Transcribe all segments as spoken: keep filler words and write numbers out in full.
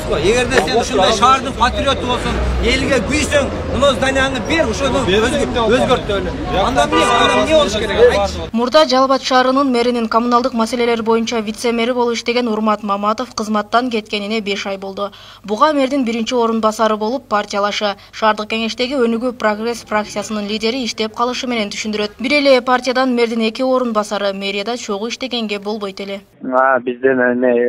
го. Эгерде сен ушундай шаардын патриоту болсоң, элге күйсөң, мына зданияны бер, ошону өзгөртөлү. Анда эмне, анда эмне болуш керек? Мурда Жалал Абад шаарынын мэринин коммуналдык маселелер боюнча вице-мэри болуп иштеген Урмат Маматов кызматтан кеткенине беш ай болду. Буга мэрдин биринчи орун басары болуп партиялашы шаардык кеңештеги Өнүгүү прогресс фракциясынын лидери иштеп калышы менен түшүндүрөт. Бир эле партиядан мэрдин эки орун басары мэрияда чогуу иштегенге болбойт эле. Бизден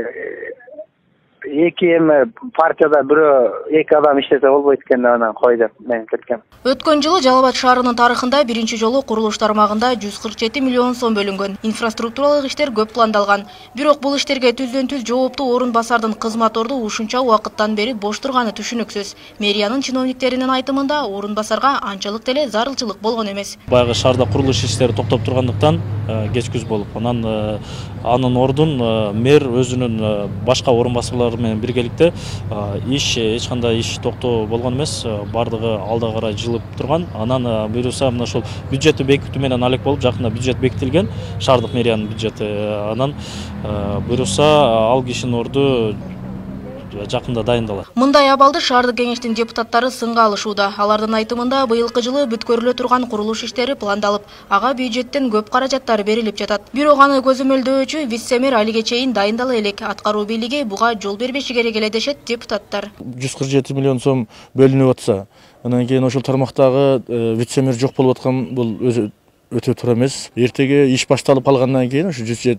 эки эми партияда бирөө эки адам иштесе болбойт экен деп анан кой деп мен кеткем. Өткөн жылы Жалал Абад шаарынын тарыхында биринчи жолу курулуш тармагында жүз кырк жети миллион сом бөлүнгөн. Инфраструктуралык иштер көп пландалган. Бирок бул иштерге түздөн-түз жооптуу орун басардын кызмат орду ушунча убакыттан бери бош турганы түшүнүксүз. Мэриянын чиновниктеринин айтымында орун басарга анчалык деле зарылчылык болгон эмес. Баягы шаарда курулуш иштери токтоп тургандыктан кеч күз болуп, анан анын ордун мэр өзүнүн башка орун басарлары менен биргеликте иш эч кандай иш токтоо болгон эмес, бардыгы алда карай жылып турган. Анан буюрса мына ошол бюджетти бекитүү менен алек болуп, жакында бюджет бекитилген, шаардык мэриянын бюджети. Анан буюрса ал кишинин орду жакында дайындалат. Мындай абалды шаардык кеңештин депутаттары сынга алышууда. Алардын айтымында быйылкы жылы бүткөрүлө турган курулуш иштери пландалып, ага бюджеттен көп каражаттар берилип жатат. Бирок аны көзөмөлдөөчү вице-мэр алиге чейин дайындала элек. Аткаруу бийлиги буга жол бербеши керек эле дешет депутаттар. жүз кырк жети миллион сом бөлүнүп атса, анан кийин ошол тармактагы вице-мэр жок болуп аткан бул өзү өтө туура эмес. Эртеге иш башталып калгандан кийин ушу жүз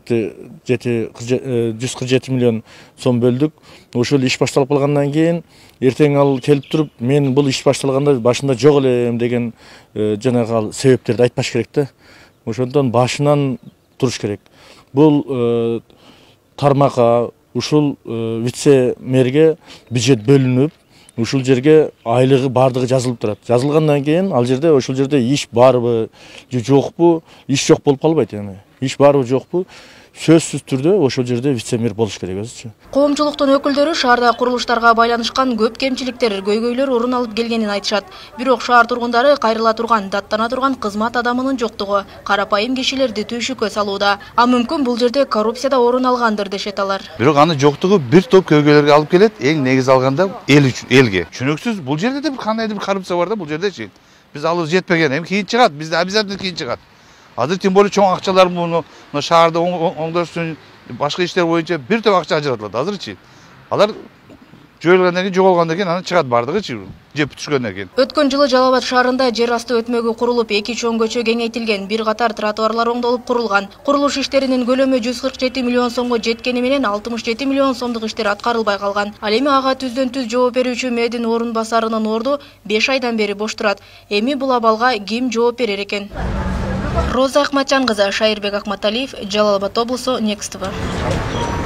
кырк жети миллион сом бөлдүк. Ошол иш башталып калгандан кийин эртең ал келип туруп, мен бул иш башталганда башында жок элем деген жанагы ал себептерди айтпаш керек да. Ошондон башынан туруш керек. Бул тармакка ушул вице-мэрге бюджет бөлүнүп, ушул жерге айлыгы бардыгы жазылып турат. Жазылгандан кийин ал жерде ошол жерде иш барбы, жокпу, иш жок болуп калбайт эми. Иш барбы, жокпу? Сөзсүз түрдө ошол жерде вице-мэр болуш керек өзүчө. Коомчулуктун өкүлдөрү шаарда курулуштарга байланышкан көп кемчиликтер, көйгөйлөр орун алып келгенин айтышат. Бирок шаар тургундары кайрыла турган, даттана турган кызмат адамынын жоктугу карапайым кишилерди түйшүккө салууда. А мүмкүн бул жерде коррупция да орун алгандыр дешет алар. Бирок аны жоктугу бир топ көйгөйлөргө алып келет, эң негиз алганда эл үчүн, элге. Түшүнүксүз, бул жерде де бир кандайдыр бир коррупция бар да, бул жердечи. Биз алып жетпеген, эми кийин чыгат, бизде обязательно кийин чыгат. Азыр тем более чоң акчалар муну шаарда оңдоштун башка иштер боюнча бир топ акча ажыратылат азырчы. Алар жойулгандан кийин, жоголгандан кийин анан чыгат бардыгычы, жеп түшкөндөн кийин. Өткөн жылы Жалал Абад шаарында жер асты өтмөгү курулуп, эки чоң көчө кеңейтилген, бир катар тротуарлар оңдолуп курулган. Курулуш иштеринин көлөмү жүз кырк жети миллион сомго жеткени менен алтымыш жети миллион сомдук иштер аткарылбай калган. Ал эми ага түздөн-түз жооп берүүчү мэрдин орун басарынын орду беш айдан бери бош турат. Эми бул абалга ким жооп берер экен? Роза Ахматжан кызы, Шайырбек Акматалиев, Жалал Абад облусу, Next тэ вэ.